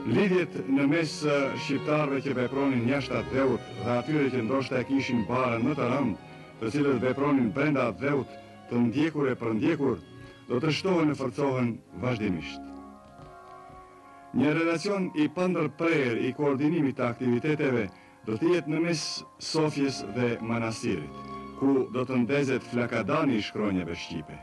Lidhjet në mes shqiptarëve që vepronin jashtë atë dheut dhe atyre që ndoshta e kishin barën më të rëndë, të cilët vepronin brenda atë dheut, të ndjekur e përndjekur, do të shtohen e forcohen vazhdimisht. Një relacion i pandërprer i koordinimit të aktiviteteve do të jetë në mes Sofjes dhe manastirit, ku do të ndezet flakadani i shkronjave shqipe.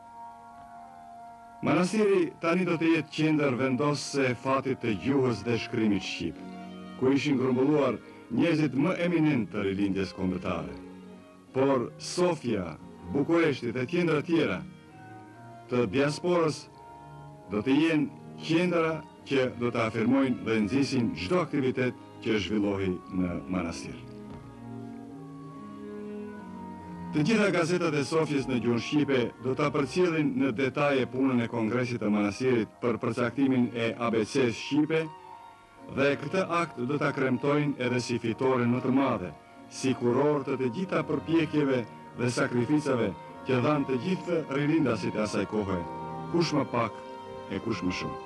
Manastiri tani do të jetë qendër vendosëse e fatit të gjuhës dhe shkrimit shqip, ku ishin grumbulluar njerëzit më eminent të rilindjes kombëtare. Por Sofja, Bukureshti dhe qendra tjera të diasporës do të jenë qendra që do të afirmojnë dhe nxisin çdo aktivitet që zhvillohi në manastir. Të gjitha gazetat e Sofjes në gjuhën shqipe do ta përcjellin në detaje punën e Kongresit të Manastirit për përcaktimin e ABC-s shqipe dhe këtë akt do ta kremtojnë edhe si fitore më të madhe, si kuror të gjitha përpjekjeve dhe sakrificave që dhanë të gjithë rilindasit e asaj kohe, kush më pak e kush më shumë.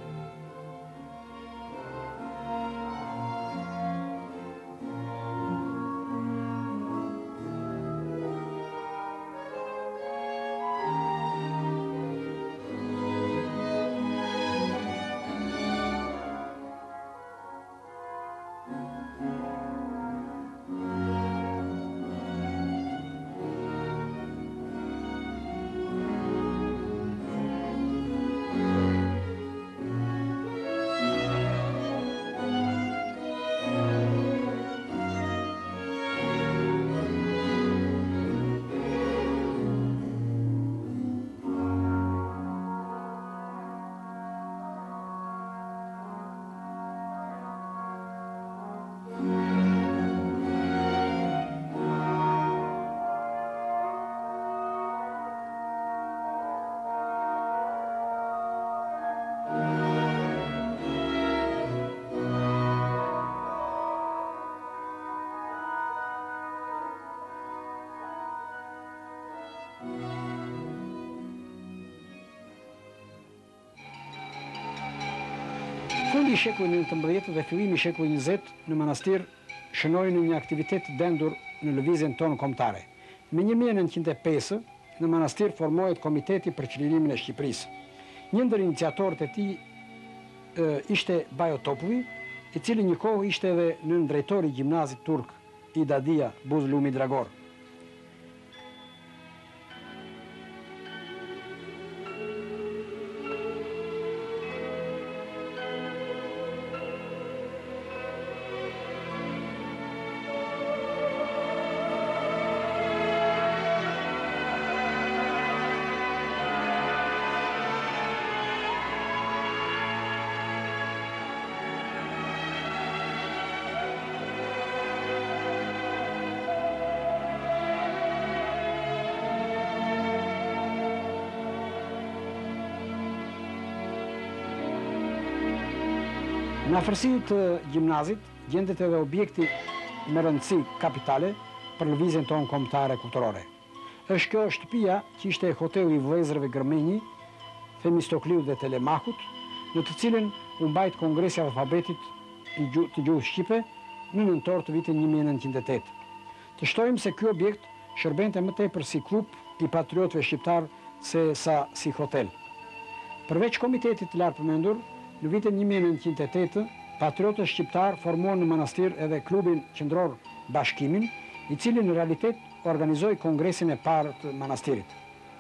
Fundi i shekullit XIX dhe fillimi i shekullit XX në manastir shënojnë një aktivitet dendur në lëvizjen tonë kombëtare. Me 1905 në manastir formohet Komiteti për Çlirimin e Shqipërisë. Një ndër iniciatorët e tij ishte Bajo Topuvi, i cili një kohë ishte edhe nëndrejtori i gjimnazit turk i Dadia Buzlumi Dragor. Në afërsinë të gjimnazit gjendet edhe objekti me rëndësi kapitale për lëvizjen tonë kombëtare kulturore. Është kjo shtëpia që ishte hoteli i vëllezërve Gërmenji, Themistokliu dhe Telemakut, në të cilën u mbajt Kongresi i Alfabetit të gjuhës shqipe në nëntor të vitit 1908. Të shtojmë se ky objekt shërbente më tepër si klub i patriotëve shqiptar se sa si hotel. Përveç komitetit të lartë përmendur, në vitin 1908, patriotët shqiptar formuan në manastir edhe klubin qendror Bashkimin, i cili në realitet organizoi kongresin e parë të manastirit.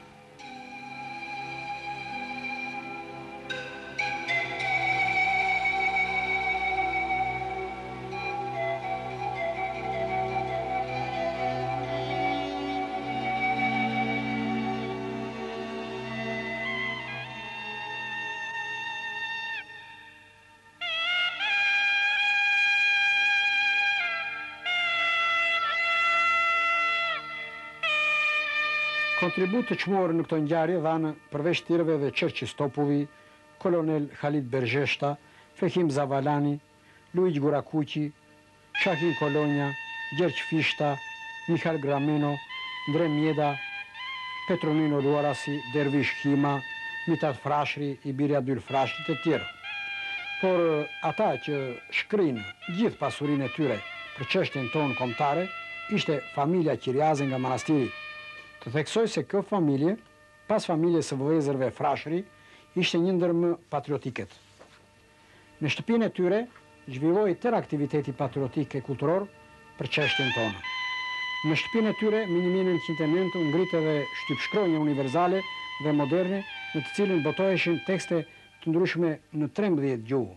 Kontribut të çmuar në këto ngjarje dhanë përveç tjerëve dhe Çerçis Topuvi, Kolonel Halid Berzheshta, Fehim Zavalani, Luigjë Gurakuqi, Shahin Kolonja, Gjergj Fishta, Michal Grameno, Ndre Mjeda, Petronino Luarasi, Dervish Hima, Mitat Frashri, Ibiri Adyl Frashrit e tjerë. por ata që shkrin gjithë pasurinë e tyre për çështjen tonë kombëtare, ishte familja Qiriazi nga manastiri. Të theksoj se kjo familje, pas familjes së vëllezërve Frashëri, ishte një ndër më patriotiket. Në shtëpinë e tyre zhvilloi tërë aktiviteti patriotik e kulturor për çështjen tonë. Në shtëpinë e tyre, në 1909 u ngrit edhe shtypshkronja univerzale dhe moderne, në të cilën botoheshin tekste të ndryshme në 13 gjuhë.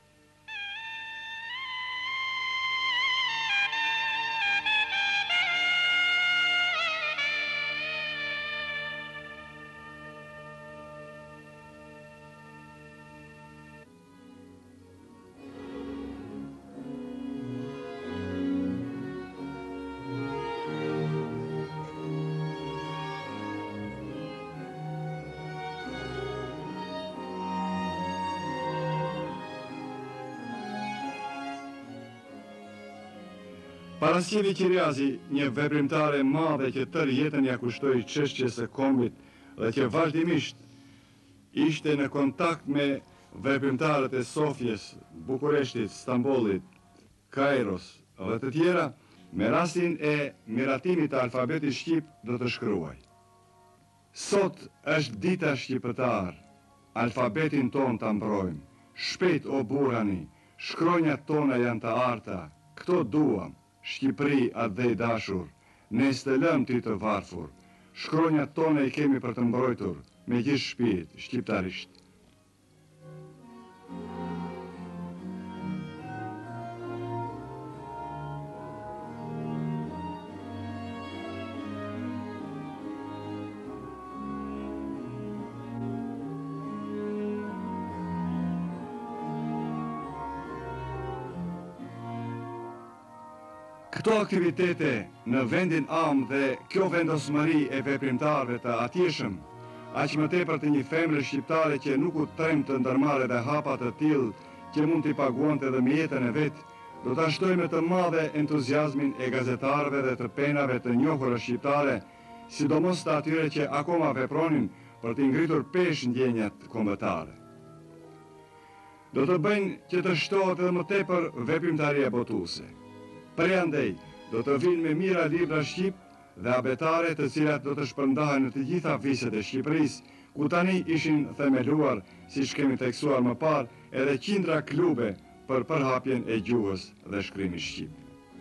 Parasjevi Qiriazi, një veprimtare madhe që tërë jetën ja kushtoi çështjes së kombit dhe që vazhdimisht ishte në kontakt me veprimtarët e Sofjes, Bukureshtit, Stambollit, Kairos dhe të tjera, me rastin e miratimit të alfabetit shqip do të shkruaj. Sot është dita shqiptar, alfabetin ton të mbrojmë, shpejt o burani, shkronjat tona janë të arta, këto duam. Shqipëri atë dhe i dashur, ne s'të lëm ty të varfur, shkronjat tone i kemi për të mbrojtur, me gjithë shpirt, shqiptarisht. Këto aktivitete në vendin am dhe kjo vendosmëri e veprimtarëve të atjeshëm, aq më tepër të një femre shqiptare që nuk u trem të ndërmarrë dhe hapa të tillë që mund t'i paguante edhe me jetën e vet, do ta shtoj me të madhe entuziazmin e gazetarëve dhe të penave të njohura shqiptare, sidomos të atyre që akoma vepronin për t'i ngritur pesh ndjenjat kombëtare. Do të bëjnë që të shtohet edhe më tepër veprimtaria botuese. Prandaj, do të vinë me mira libra shqip dhe abetare të cilat do të shpërndahen në të gjitha viset e Shqipërisë, ku tani ishin themeluar, siç kemi theksuar më parë, edhe qindra klube për përhapjen e gjuhës dhe shkrimit shqip.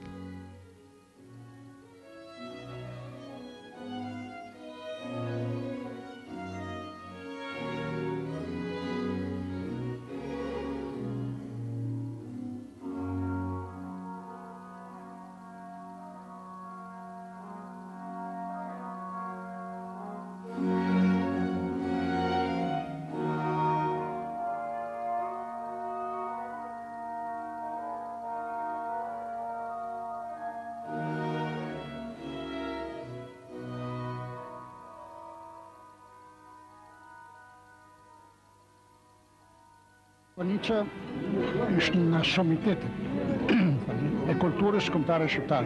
Konica është nga shumitetet e kulturës kombëtare shqiptare.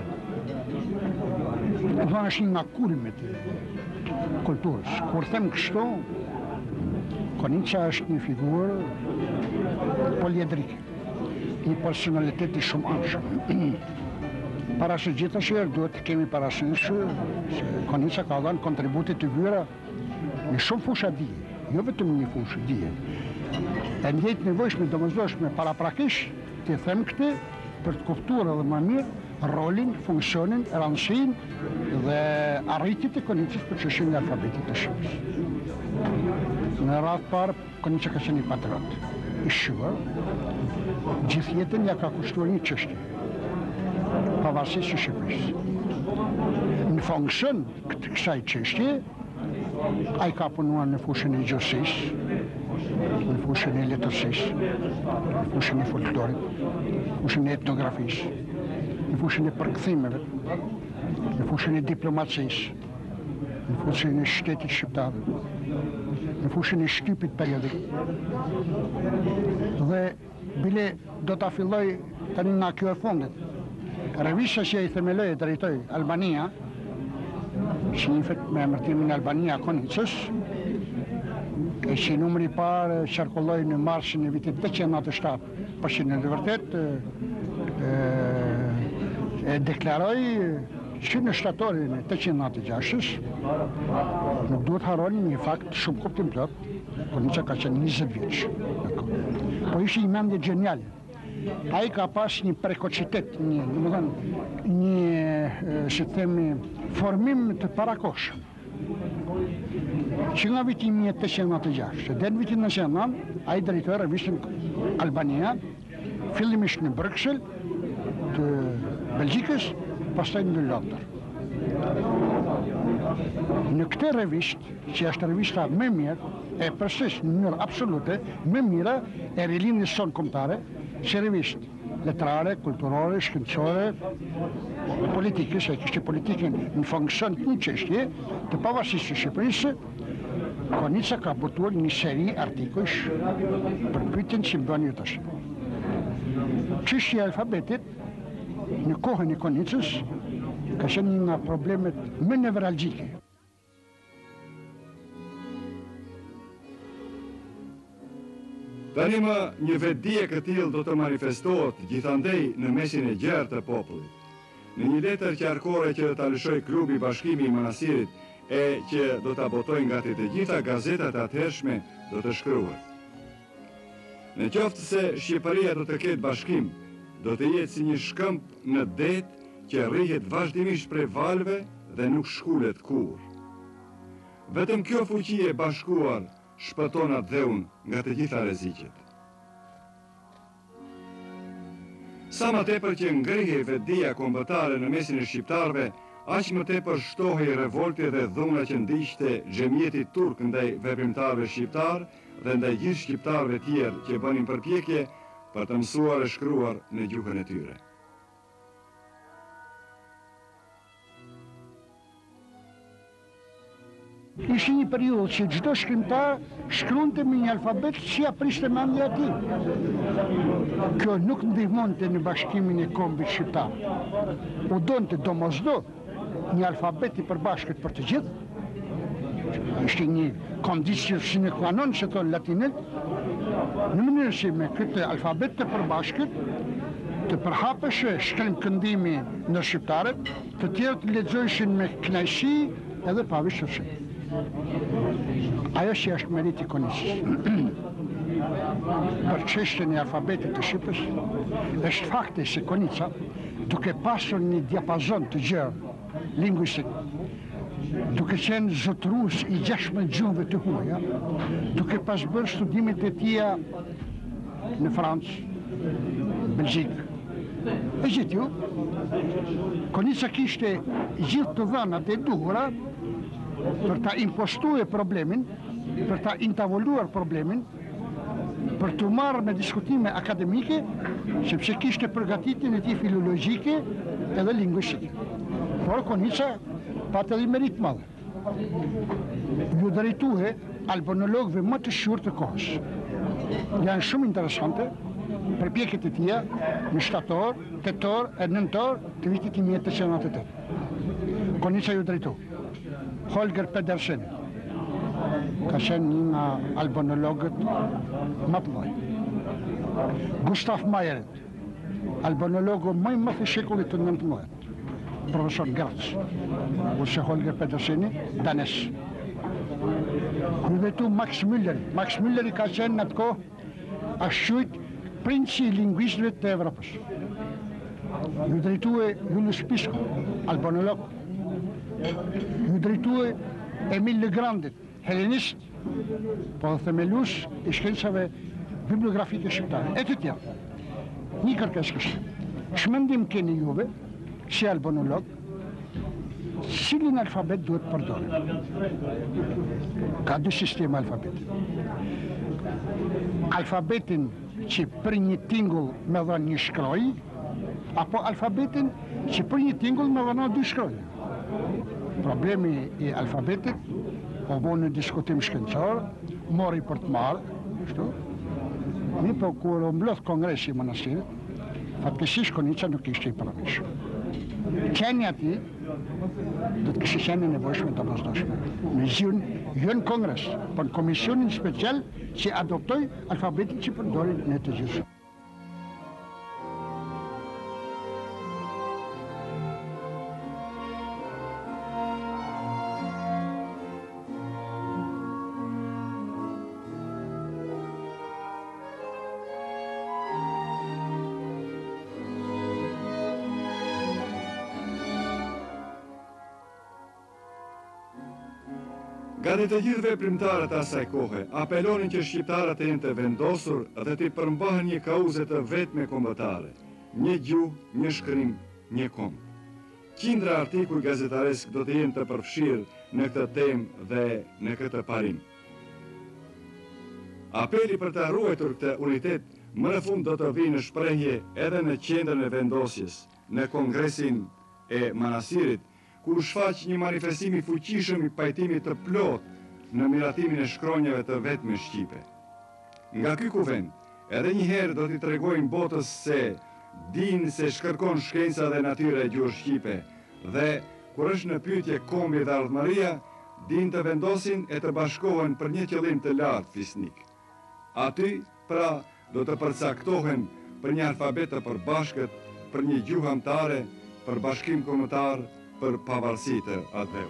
Është nga kulmet e kulturës. Kur them kështu, Konica është një figurë poliedrike, një personalitet i shumëanshëm. Para së gjithasë duhet të kemi parasysh se Konica ka dhënë kontribute të vyra në shumë fusha dije, jo vetëm një fushë dije. E ndjejtë nevojshme, domosdoshme, paraprakisht, të them këtë për të kuptuar edhe më mirë rolin, funksionin, rëndësinë dhe arritjet e Konicës për çështjen e alfabetit të shqipës. Në radhë parë, Konica ka qenë një patriot i shquar, gjithë jetën ja ka kushtuar një çështje, pavarësisht së Shqipërisë. Në funksion të kësaj çështje, ai ka punuar në fushën e gjuhësisë, në fushën e letërsisë, në fushën e folklorit, në fushën e etnografisë, në fushën e përkthimeve, në fushën e diplomacisë, në fushën e shtetit shqiptar, në fushën e shtypit periodik. Dhe bile do ta filloj tani nga kjo e fundit. Revista që i themeloi e drejtoi Albania, që njihet me emërtimin Albania Konicës, e që numri parë qarkulloi në marshin e vitit 897, por që në të vërtetë e deklaroi që në shtatorin e 896 nuk duhet harroni një fakt shumë kuptim plot, Konica ka qenë 20 vjeç. Po ishte një mendje geniale. Ai ka pas një prekocitet, një si themi, formim të parakoshëm. Që nga viti 1896 dhe në vitin 1999, ai drejtoi revistën Albania, fillimisht në Bruxelles të Belgjikës, pastaj në Londër. Në këtë revistë, që është revista më mirë, e përsëris në mënyrë absolute, më mira e rilindjes sonë kombëtare, që revistë letrare, kulturore, shkencore, politike, se kishte politikën në funksion të një çështje të pavarësisë së Shqipërisë, Konica ka botuar një seri artikujsh për pyetjen që bëni tash. Çështja e alfabetit në kohën e Konicës ka qenë një nga problemet më nevralgjike. Tani më një vetdije e këtillë do të manifestohet gjithandej në mesin e gjerë të popullit. Në një letër qarkore që do ta lëshoj klubi i Bashkimi i Manastirit e që do ta botojnë nga të gjitha gazetat e atëhershme, do të shkruhet: Në qoftë se Shqipëria do të ketë bashkim, do të jetë si një shkëmb në det që rrihet vazhdimisht prej valve dhe nuk shkulet kur. Vetëm kjo fuqi e bashkuar shpëton atë dheun nga të gjitha rreziqet. Sa më tepër që ngrihej vetdia kombëtare në mesin e shqiptarëve, aq më tepër shtohej revolti dhe dhuna që ndiqte xhemieti turk ndaj veprimtarëve shqiptar dhe ndaj gjithë shqiptarëve tjerë që bënin përpjekje për të mësuar e shkruar në gjuhën e tyre. Ishte një periudhë që çdo shkrimtar shkronte me një alfabet që ja priste mendja e tij. Kjo nuk ndihmonte në bashkimin e kombit shqiptar. U donte domosdo një alfabet i përbashkët për të gjithë. Ishte një kondicion sine qua non, që thonë latinët, në mënyrë që me këtë alfabet të përbashkët të përhapësh shkrim këndimi në shqiptarët, të tjerë të lexojshin me kënaqësi edhe pa vështirësi. Ajo që është meriti i Konicës për çështjen e alfabetit të Shqipës është fakti se Konica, duke pasur një diapazon të gjerë lingvistik, duke qenë zotërues i 16 gjuhëve të huaja, duke pas bërë studimet e tija në Francë, Belgjikë, e gjithë ju, Konica kishte gjithë të dhënat e duhura për ta impostuar problemin, për ta intavoluar problemin, për të marrë me diskutime akademike, sepse kishte përgatitjen e tij filologjike edhe lingvistike. Por Konica patë edhe merit madh. Ju drejtue albanologëve më të shqyrtë të kohës. Janë shumë interesante përpjekjet e tija në shtator, tetor e nëntor të vitit 1898. Konica ju drejtu. Holger Pedersen ka qenë një nga albanologët më të mëdhenj. Gustav Mahler, albanologu më i madh i shekullit të 19, profesor Graz, ose Holger Pederseni, danes. Ju drejtu Max Müller. Max Müller ka qenë në atë kohë ashtu quajt princi i lingvistëve të Evropës. Ju drejtue Julius Pisko, albanolog. Ju drejtue Emil Legrandit, helenist, po themelus i shkencave bibliografike shqiptare, e të tjerë. Një kërkesë kishte. Çmendim keni juve, si albanolog, cilin alfabet duhet përdorë? Ka dy sisteme alfabeti. Alfabetin që për një tingull me dhënë një shkroj, apo alfabetin që për një tingull me dhënë dy shkroje. Problemi i alfabetit o bo në diskutim shkencor, mori për të marrë, kështu. Një po kur o mblodh kongresi i Manastirit, fatkeqësisht Konica nuk ishte i pranishëm. qeni ati, do të kishte qenë e nevojshme të vazhdoshme. Në jo në Kongres, por në komisionin special që adoptoi alfabetin që përdorin në të gjithë. Gati të gjithë veprimtarët asaj kohe, apelonin që shqiptarët e jenë të vendosur dhe të përmbahen një kauze të vetme kombëtare, një gjuhë, një shkrim, një kom. Qindra artikuj gazetaresk do të jenë të përfshirë në këtë temë dhe në këtë parim. Apeli për të ruajtur këtë unitet më në fund do të vijë në shprehje edhe në qendrën e vendosjes, në Kongresin e Manastirit, ku shfaq një manifestim i fuqishëm i pajtimit të plot në miratimin e shkronjave të vetme shqipe. Nga ky kuvend, edhe një herë do t'i tregojnë botës se dinë se shkërkon shkenca dhe natyra e gjuhës shqipe dhe kur është në pyetje kombi dhe ardhmëria, dinë të vendosin e të bashkohen për një qëllim të lartë fisnik. Aty, pra, do të përcaktohen për një alfabet të përbashkët, për një gjuhë amtare, për bashkim kombëtar, për pavarësi të atëu.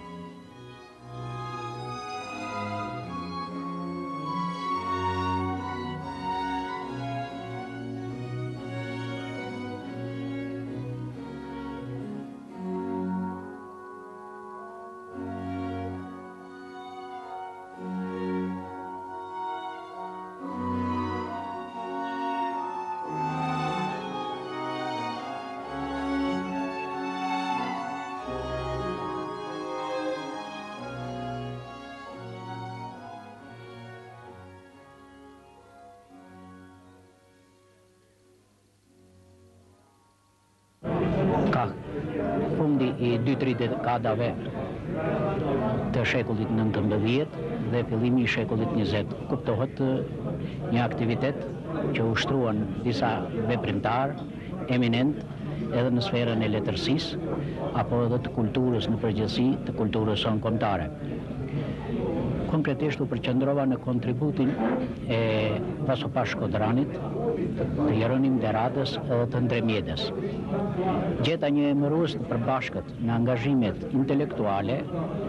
Fundi i 2-3 dekadave të shekullit 19 dhe fillimi i shekullit 20 kuptohet një aktivitet që ushtruan disa veprimtar eminent edhe në sferën e letërsisë apo edhe të kulturës në përgjithësi, të kulturës sonë kombëtare. Konkretisht u përqendrova në kontributin e Vasopas Shkodranit, të Jeronim Deradës edhe të Ndremjedes. Gjeta një emërues të përbashkët në angazhimet intelektuale,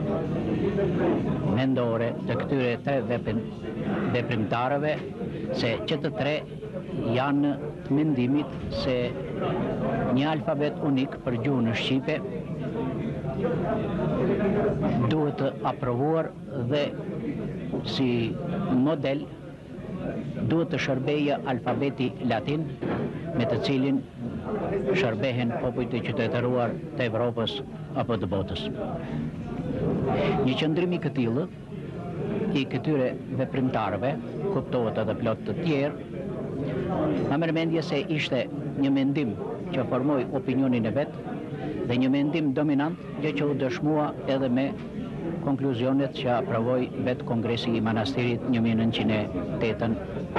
mendore të këtyre tre veprimtarëve, se që të tre janë të mendimit se një alfabet unik për gjuhën shqipe duhet të aprovuar dhe si model duhet të shërbeje alfabeti latin me të cilin shërbehen popujt e qytetëruar të Evropës apo të botës. Një qëndrim i këtillë i këtyre veprimtarëve, kuptohet edhe plot të tjerë, ma merr mendje se ishte një mendim që formoi opinionin e vet dhe një mendim dominant gjë që u dëshmua edhe me konkluzionet që aprovoi vetë Kongresi i Manastirit 1908.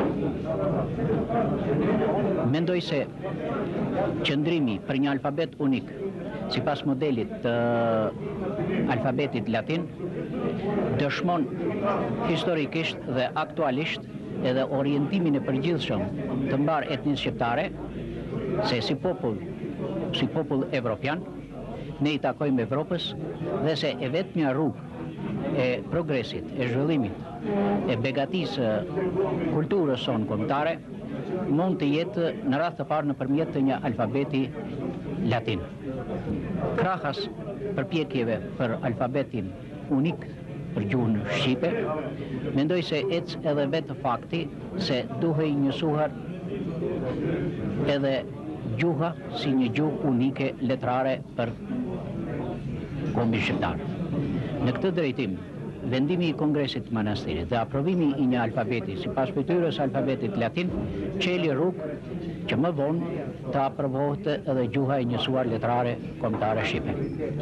Mendoj se qëndrimi për një alfabet unik sipas modelit të alfabetit latin dëshmon historikisht dhe aktualisht edhe orientimin e përgjithshëm të mbar etnisë shqiptare se si popull evropian ne i takojmë Evropës dhe se e vetmja rrugë e progresit, e zhvillimit, e begatisë kulturës sonë kombëtare mund të jetë në radhë të parë nëpërmjet të një alfabeti latin. Krahas përpjekjeve për alfabetin unik për gjuhën shqipe, mendoj se ecë edhe vetë fakti se duhej njësuar edhe gjuha si një gjuhë unike letrare për kombin shqiptar. Në këtë drejtim, vendimi i Kongresit të Manastirit dhe aprovimi i një alfabeti sipas fytyrës alfabetit latin çeli rrugë që më vonë të aprovohet edhe gjuha e njësuar letrare kombëtare shqipe.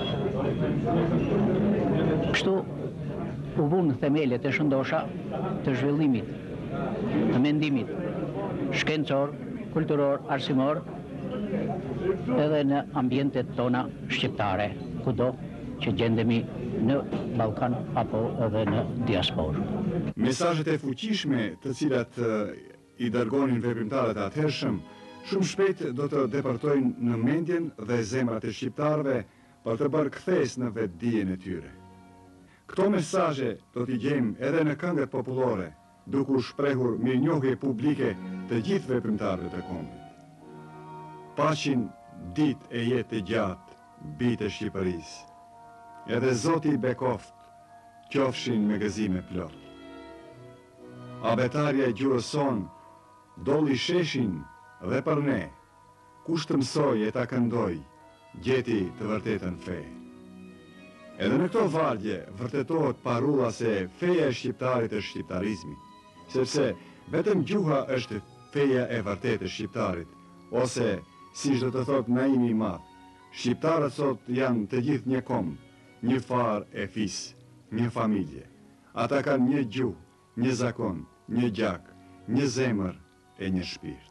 Kështu u vunë themelet e shëndosha të zhvillimit, të mendimit shkencor, kulturor, arsimor edhe në ambientet tona shqiptare, kudo që gjendemi në Ballkan apo edhe në diasporë. Mesazhet e fuqishme të cilat i dërgonin veprimtarët e atëhershëm, shumë shpejt do të depërtojnë në mendjen dhe zemrat e shqiptarëve për të bërë kthes në vetdijen e tyre. Këto mesazhe do t'i gjejmë edhe në këngët popullore, duke u shprehur mirënjohje publike të gjithë veprimtarëve të kombit. Paqin ditë e jetë e gjatë, bitë e Shqipërisë. Edhe Zoti i bekoft, qofshin me gëzime plot. Abetarja e gjuhës son, dolli sheshin dhe për ne, kush të mësoj e ta këndoj, gjeti të vërtetën fe. Edhe në këto vargje vërtetohet parulla se feja e shqiptarit është shqiptarizmi, sepse vetëm gjuha është feja e vërtetë e shqiptarit, ose, si do të thot Naimi i Madh, shqiptarët sot janë të gjithë një kom, një farë e fis, një familje. Ata kanë një gjuhë, një zakon, një gjak, një zemër e një shpirt.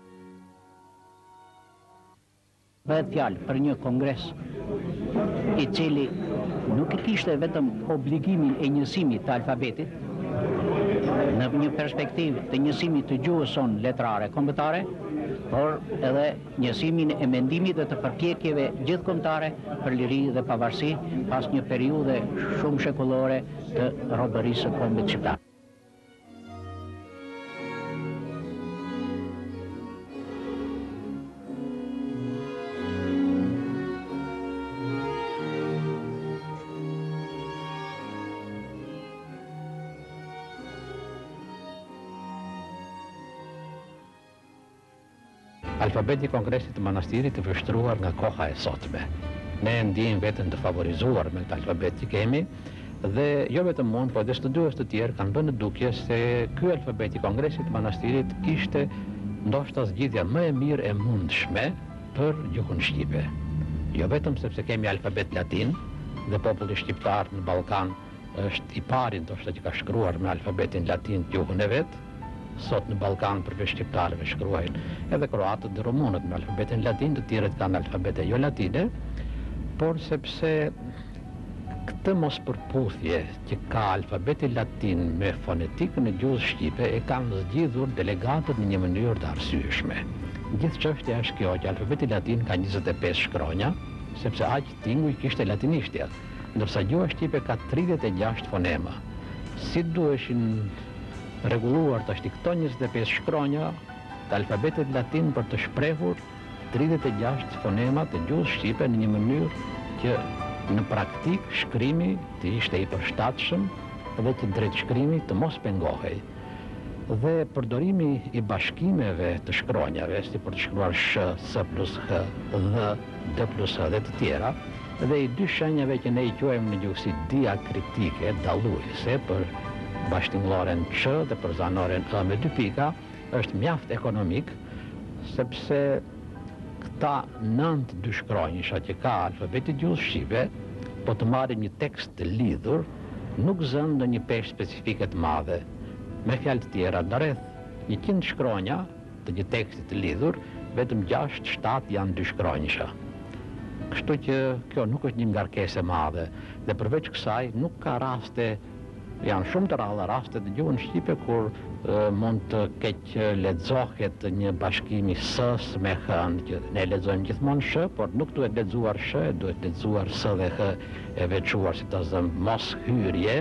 Bëhet fjalë për një kongres i cili nuk i kishte vetëm obligimin e njësimit të alfabetit, në një perspektivë të njësimit të gjuhës sonë letrare kombëtare, por edhe njësimin e mendimit dhe të përpjekjeve gjithkombëtare për liri dhe pavarësi pas një periudhe shumë shekullore të robërisë së kombit shqiptar. Alfabeti i Kongresit të Manastirit të vështruar nga koha e sotme. Ne ndjejmë veten të favorizuar me këtë alfabet që kemi dhe jo vetëm unë, por edhe studiues të tjerë kanë bënë dukje se ky alfabet i Kongresit të Manastirit kishte ndoshta zgjidhja më e mirë e mundshme për gjuhën shqipe. Jo vetëm sepse kemi alfabet latin dhe populli shqiptar në Ballkan është i pari ndoshta që ka shkruar me alfabetin latin gjuhën e vet. Sot në Ballkan përveç shqiptarëve shkruajnë edhe kroatët dhe rumunët me alfabetin latin, të tjerët kanë alfabete jo latine, por sepse këtë mos përputhje që ka alfabeti latin me fonetikën e gjuhës shqipe e kanë zgjidhur delegatët në një mënyrë të arsyeshme. Gjithë çështja është kjo që alfabeti latin ka 25 shkronja, sepse aq tinguj kishte latinishtja, ndërsa gjuha shqipe ka 36 fonema. Si duheshin rregulluar tash këto 25 shkronja të alfabetit latin për të shprehur 36 fonemat të gjuhës shqipe në një mënyrë që në praktik shkrimi të ishte i përshtatshëm dhe që drejt shkrimi të mos pengohej. Dhe përdorimi i bashkimeve të shkronjave, si për të shkruar sh, s plus h, dh, d plus h dhe të tjera, dhe i dy shenjave që ne i quajmë në gjuhësi diakritike, dalluese për bashkëtingëlloren ç dhe për zanoren ë me dy pika, është mjaft ekonomik, sepse këta 9 dy shkronjisha që ka alfabeti gjuhës shqipe, po të marrin një tekst të lidhur, nuk zën ndonjë peshë specifike të madhe. Me fjalë të tjera, në rreth 100 shkronja të një teksti të lidhur, vetëm 6-7 janë dy shkronjisha. Kështu që kjo nuk është një ngarkesë e madhe, dhe përveç kësaj nuk ka raste. Janë shumë të rralla raste të gjuhën shqipe kur mund të keq lexohet një bashkimi s me h, që ne lexojmë gjithmonë sh, por nuk duhet lexuar sh, duhet lexuar s dhe h e veçuar si ta zëm mos hyrje,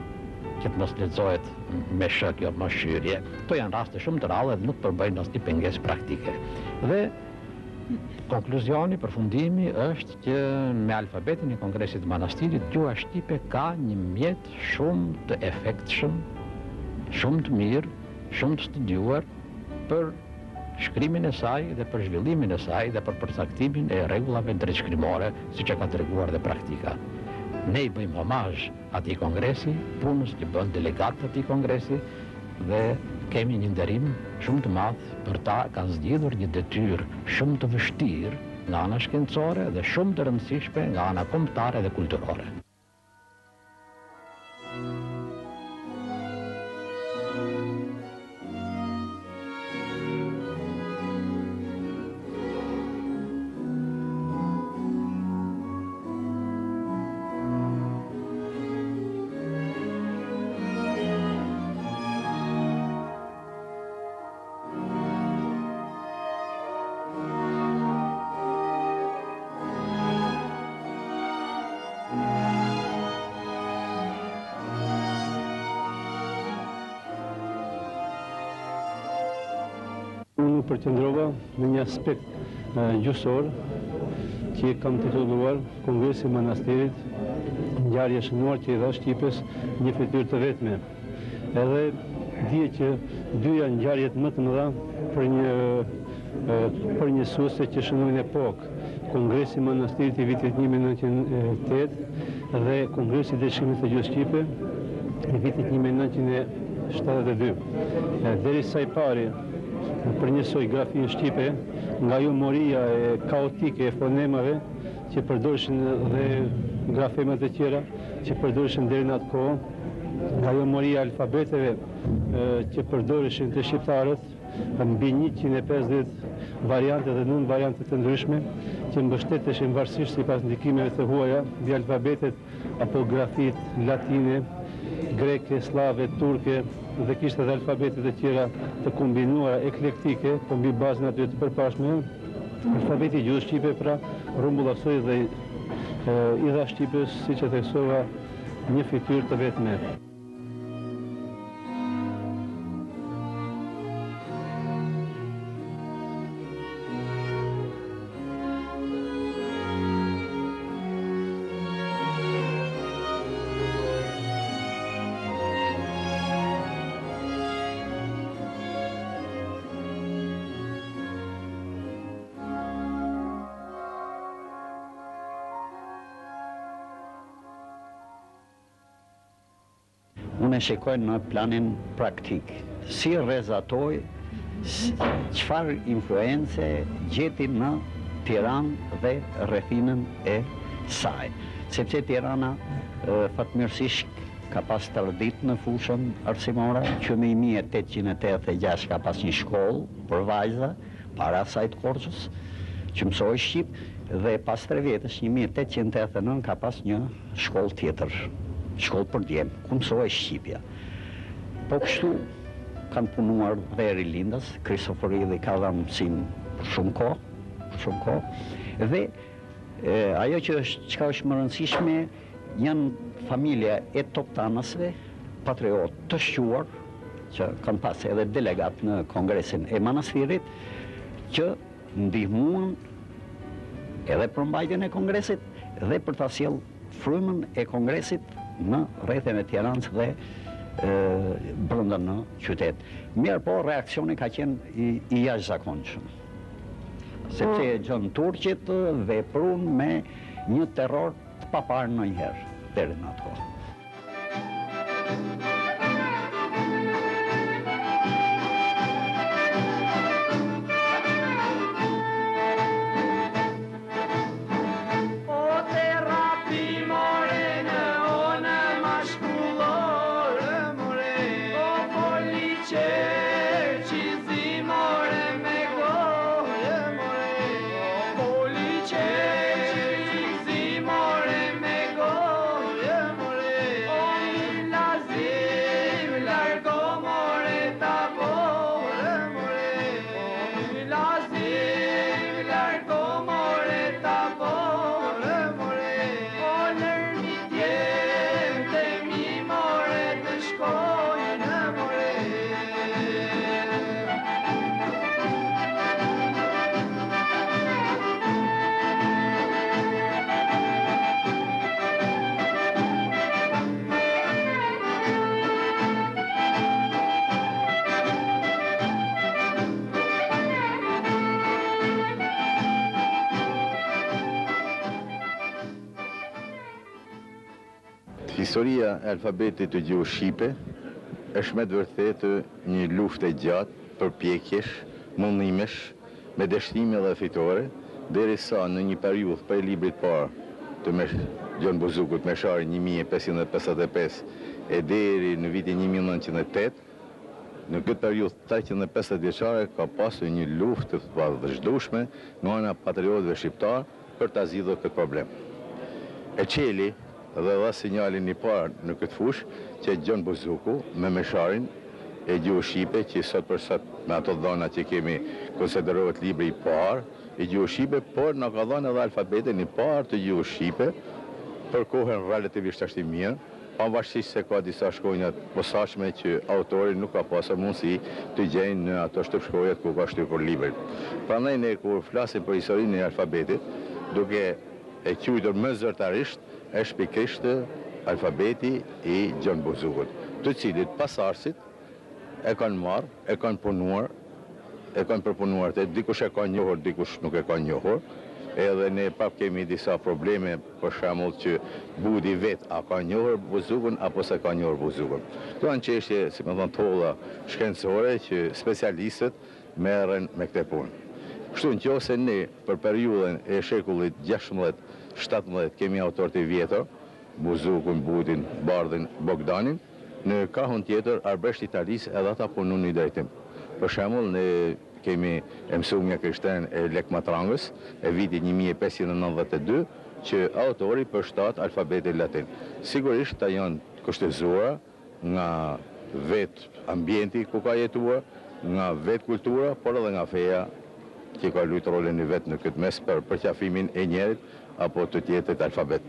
që të mos lexohet me sh kjo mos hyrje. Kto janë raste shumë të rralla dhe nuk përbëjnë asnjë pengesë praktike. Dhe konkluzioni, përfundimi është që me alfabetin e Kongresit të Manastirit gjuha shqipe ka një mjet shumë të efektshëm, shumë të mirë, shumë të studiuar për shkrimin e saj dhe për zhvillimin e saj dhe për përcaktimin e rregullave drejtshkrimore, siç e ka treguar dhe praktika. Ne i bëjmë omazh atij kongresi, punës që bën delegatët atij kongresi dhe kemi një nderim shumë të madh për ta, kanë zgjidhur një detyrë shumë të vështirë nga ana shkencore dhe shumë të rëndësishme nga ana kombëtare dhe kulturore. unë përqendrova në një aspekt gjusor që kam titulluar Kongresi i Manastirit, ngjarje shënuar që i dha Shqipës një fytyrë të vetme. Edhe dije që dy janë ngjarjet më të mëdha për një suese që shënojnë epokë. Kongresi i Manastirit i vitit 1908 dhe Kongresi i Dëshimit të Gjuhës Shqipe i vitit 1972. Derisa i pari përnjësoj grafinë shqipe nga humoria e kaotike e fonemave që përdorshin dhe grafemat e tjera që përdorshin deri në atë kohë, nga humoria e alfabeteve që përdorshin të shqiptarët mbi 150 variante dhe 9 variante të ndryshme që mbështeteshin varësisht sipas ndikimeve të huaja mbi alfabetet apo grafit latine, greke, slave, turke dhe kishte edhe alfabetet e tjera të kombinuara eklektike, po mbi bazën aty të përpashme. Alfabeti i gjuhës shqipe pra rrumbullosoi dhe i dha Shqipës, siç e theksova, një fytyrë të vetme. Unë e shikoj në planin praktik, si rrezatoj, çfarë influence gjeti në Tiranë dhe rrethinën e saj. Sepse Tirana fatmirësisht ka pas traditë në fushën arsimore, që në 1886 ka pas një shkollë për vajza, para asaj të Korçës, që mësoi shqip, dhe pas 3 vjetësh, 1889, ka pas një shkollë tjetër, shkollë për djemë, ku mësoi shqipja. Po kështu kanë punuar dhe rilindas, Kristoforidhi ka dhënë mësim për shumë kohë, dhe ajo që është më rëndësishme, janë familja e toptanësve, patriot të shquar, që kanë pas edhe delegat në Kongresin e Manastirit, që ndihmuan edhe për mbajtjen e Kongresit dhe për ta sjellë frymën e Kongresit në rrethin e Tiranës dhe brenda në qytet. Mirë po, reaksioni ka qenë i jashtëzakonshëm. Sepse gjën turqit veprun me një terror të paparë ndonjëherë deri në atë kohë. Historia e alfabetit të gjuhës shqipe është me të vërtetë një luftë e gjatë, përpjekjesh, mundimesh, me dështime dhe fitore, derisa në një periudhë prej librit parë të Gjon Buzukut, Meshari 1555 e deri në vitin 1908, në këtë periudhë 350 vjeçare ka pasur një luftë të vazhdueshme nga ana patriotëve shqiptar për ta zgjidhur këtë problem. E qeli dhe dha sinjalin një parë në këtë fushë që Gjon Buzuku me Mesharin e gjuhës shqipe, që sot për sot me ato dhëna që kemi konsiderohet libri i parë i gjuhës shqipe, por na ka dhënë edhe alfabetin i parë të gjuhës shqipe për kohën relativisht ashtu mirë, pavarësisht se ka disa shkronja posaçme që autori nuk ka pasur mundësi të gjejnë në ato shtëpshkronjat ku ka shtypur librin. Prandaj ne kur flasim për historinë e alfabetit, duke e quajtur më zyrtarisht, është pikërisht alfabeti i Gjon Buzukut, të cilit pasardhësit e kanë marrë, e kanë punuar, e kanë përpunuar të dikush e ka njohur, dikush nuk e ka njohur. Edhe ne prap kemi disa probleme, për shembull që Budi vet a ka njohur Buzukun apo s'e ka njohur Buzukun. Këto janë çështje, si më thon tholla, shkencore që specialistët merren me këtë punë. Kështu nëse ne për periudhën e shekullit 16-17 kemi autor të vjetër, Buzukun, Budin, Bardhin, Bogdanin, në krahun tjetër Arbresht Italis edhe ata punon në drejtim. Për shembull, ne kemi mësumja krishterë e Lek Matrangës e vitit 1592 që autori përshtat alfabetin latin. Sigurisht ta janë kushtëzuara nga vet ambienti ku ka jetuar, nga vet kultura, por edhe nga feja që ka luajtur rolin e vet në këtë mes për përqafimin e njerit apo të tjetrit alfabet.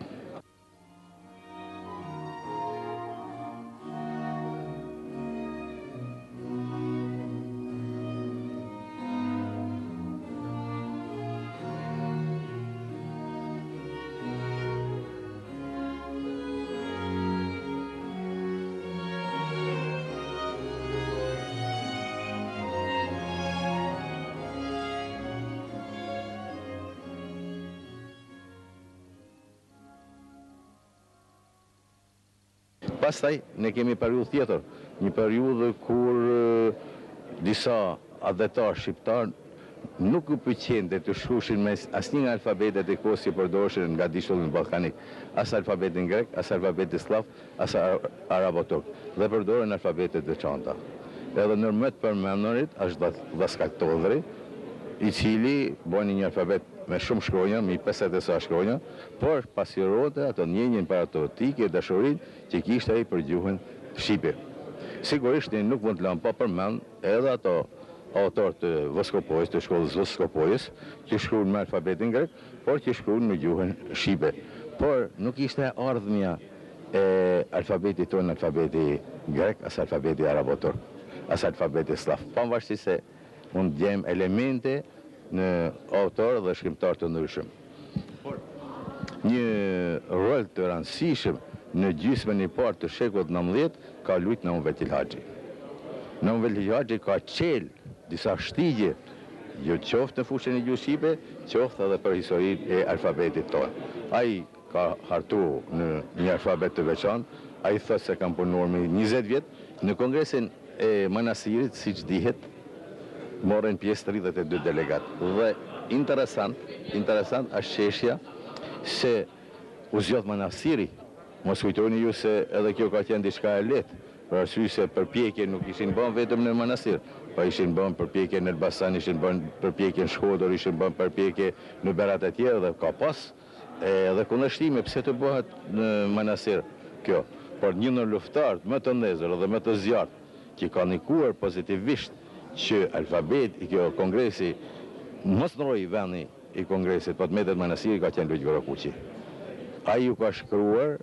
Pastaj ne kemi periudhë tjetër, një periudhë kur disa adhetar shqiptar nuk u pëlqente të shkruashin me asnjë nga alfabetet e kohës që përdoreshin nga dishullin ballkanik, as alfabetin grek, as alfabetin slav, as arabo-turk, dhe përdoren alfabetet veçanta. Edhe ndër më të përmendurit është Daskal Todhri, i cili bën një alfabet me shumë shkronja, me 50 sa shkronja, por pasirote ato ndjenjën patriotike, dashurinë që kishte ai për gjuhën shqipe. Sigurisht ne nuk mund të lëm pa përmend edhe ato autor të Voskopojës, të shkollës Voskopojës, që shkruan me alfabetin grek, por që shkruan në gjuhën shqipe. Por nuk ishte ardhmja e alfabetit tonë, alfabeti grek, as alfabeti arabo-turk, as alfabeti slav. Pavarësisht se mund të gjejmë elemente në autor dhe shkrimtar të ndryshëm. Por një rol të rëndësishëm në gjysmën e parë të shekullit 19 ka luajtur Naum Vetil Haxhi. Naum Vetil Haxhi ka çel disa shtigje, jo qoftë në fushën e gjuhës shqipe, qoftë edhe për historinë e alfabetit tonë. Ai ka hartuar në një alfabet të veçantë, ai thotë se kanë punuar me 20 vjet në Kongresin e Manastirit, siç dihet, morën pjesë 32 delegat. Dhe interesant është çështja se u zgjodh manastiri. Mos kujtoni ju se edhe kjo ka qenë diçka e lehtë, për arsye se përpjekje nuk ishin bën vetëm në manastir, po ishin bën përpjekje në Elbasan, ishin bën përpjekje në Shkodër, ishin bën përpjekje në Berat e tjera dhe ka pas edhe kundërshtime pse të bëhet në manastir kjo. Por një në luftarët më të ndezur dhe më të zjarrt që ka ndikuar pozitivisht që alfabet i kjo kongresi mos ndroi vendi i kongresit, po të metet manastiri, ka qenë Luiq Vorokuqi. Ai ju ka shkruar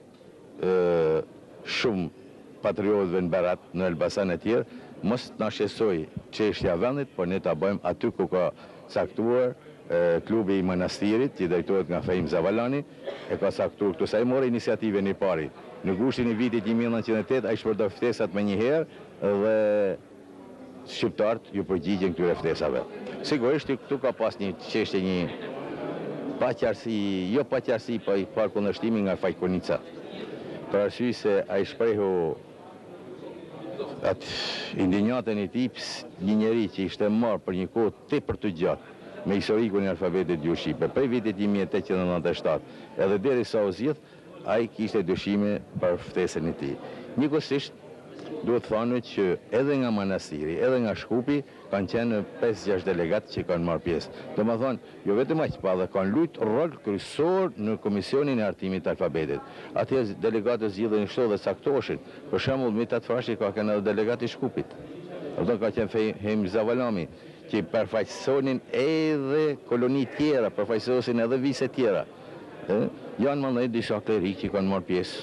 shumë patriotëve në Berat, në Elbasan e tjerë, mos na shqetësoj çështja e vendit, por ne ta bëjmë aty ku ka caktuar klubi i manastirit, që drejtohet nga Fehim Zavalani, e ka caktuar këtu sa i mori iniciativën e parë. Në gushtin e vitit 1908 ai shpërndoi ftesat më një herë dhe shqiptarët ju përgjigjen këtyre ftesave. Sigurisht këtu ka pas një çështje, një paqartësi, jo paqartësi, po i parë kundërshtimi nga Fajkonica. Për arsye se ai shprehu atë indinjatën e tij, një njeri që ishte marrë për një kohë tepër të gjatë me historikun e alfabetit gjuhë shqipe, prej vitit 1897, edhe derisa u zgjidh, ai kishte dyshime për ftesën e tij. Njëkohësisht duhet thënë që edhe nga manastiri, edhe nga Shkupi kanë qenë 5-6 delegatë që kanë marrë pjesë. Domethënë, jo vetëm aq, pa dhe kanë luajtur rol kryesor në komisionin e hartimit të alfabetit. Atje delegatët zgjidhen kështu dhe caktoheshin. Për shembull, Mithat Frashi ka qenë edhe delegati i Shkupit. Ato ka qenë Fehim Zavalami, që përfaqësonin edhe koloni tjera, përfaqësosin edhe vise tjera. Janë më ndonjë disa klerikë që kanë marrë pjesë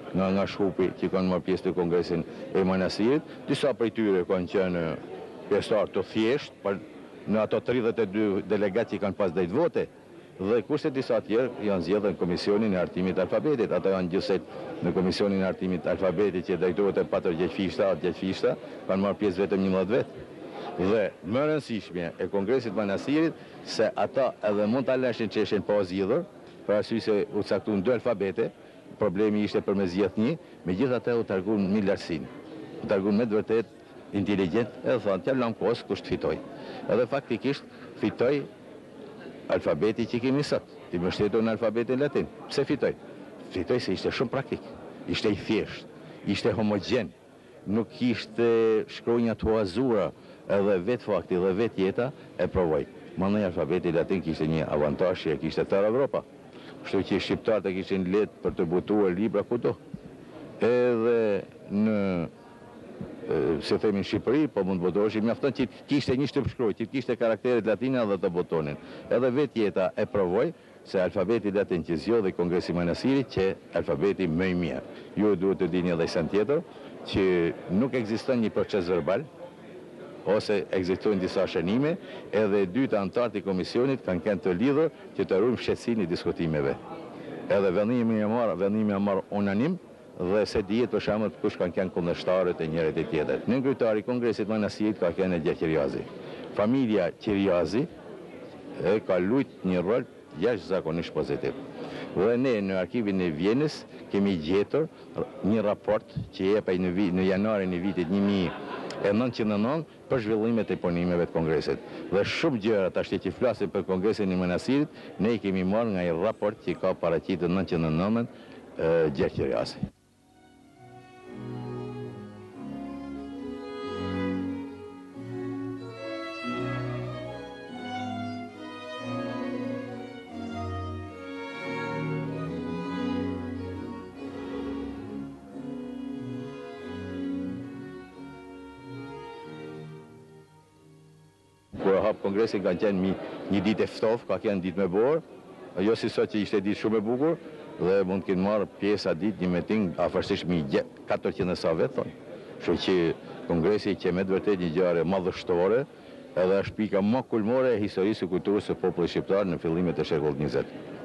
nga shkupi që kanë marrë pjesë të kongresin e Manastirit. Disa prej tyre kanë qenë pjesëtar të thjesht, në ato 32 delegat që kanë pas drejt vote, dhe kurse disa tjerë janë zgjedhur në Komisionin e Artimit të Alfabetit. Ata janë gjithsej në Komisionin e Artimit të Alfabetit që drejtohet e 4 gjegjfishta, kanë marrë pjesë vetëm 11 vetë. Dhe më rëndësishme e Kongresit Manastirit se ata edhe mund ta lëshin çeshin pa zgjidhur, për arsye se u caktuan 2 alfabete, problemi ishte për me zgjedh një, megjithatë u targuan me lartësinë. U targuan me vërtet inteligjent, edhe thonë t'ja lëm kohës kush fitoi. Edhe faktikisht fitoi alfabeti që kemi sot, i mbështetur në alfabetin latin. Pse fitoi? Fitoi se ishte shumë praktik, ishte i thjesht, ishte homogjen, nuk ishte shkronja të huazura, edhe vetë fakti dhe vetë jeta e provoi. Mandej alfabeti latin kishte një avantazh që kishte tërë Evropa. Kështu që shqiptarët e kishin lehtë për të botuar libra kudo. Edhe në se themi në Shqipëri, po mund të botoheshin, mjafton që kishte një shtypshkruaj, që kishte karakteret latina dhe të botonin. Edhe vetë jeta e provoi se alfabeti latin që zgjodhi Kongresi Manastirit që alfabeti më i mirë. Ju duhet të dini edhe sa tjetër që nuk ekziston një proces verbal, ose ekzistojnë disa shënime, edhe 2 anëtarët e komisionit kanë qenë të lidhur që të ruajmë shqetësinë e diskutimeve. Edhe vendimi e marrë unanim dhe se dihet për shembull kush kanë qenë kundërshtarët e njërit e tjetrit. Në kryetari i Kongresit Manastirit ka qenë Gjergj Qiriazi. Familja Qiriazi ka luajtur një rol jashtëzakonisht pozitiv. Dhe ne në arkivin e Vjenës kemi gjetur një raport që jepej në janarin e vitit 1909 për zhvillimet e punimeve të Kongresit. Dhe shumë gjëra tash që flasim për Kongresin e Manastirit, ne i kemi marrë nga një raport që ka paraqitur 1909 Gjergj Qiriazi. Kur hap Kongresin ka qenë një ditë e ftoftë, ka qenë ditë me borë, jo si sot që ishte ditë shumë e bukur, dhe mund të kenë marrë pjesë atë ditë një meeting afërsisht 400 sa vetë thonë. Kështu që Kongresi që me të vërtet një ngjarje madhështore, edhe është pika më kulmore e historisë së kulturës së popullit shqiptar në fillimet e shekullit 20.